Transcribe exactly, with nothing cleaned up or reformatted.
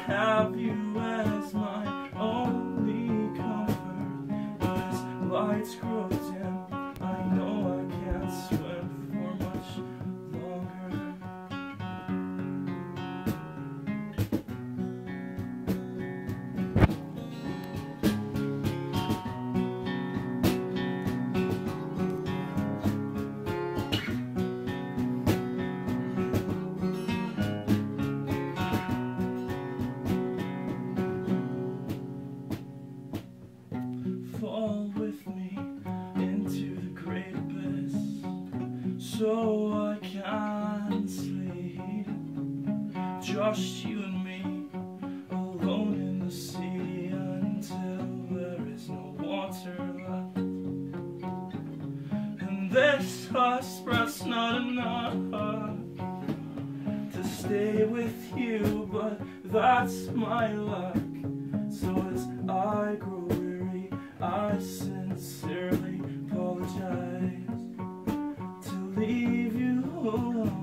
have you as my only comfort. But as lights grow dim, I know I can't swim for much longer. Fall with me into the great abyss, so I can sleep. Just you and me, alone in the sea, until there is no water left. And this husband's not enough to stay with you, but that's my luck. So as I grow weary, I sincerely apologize to leave you alone.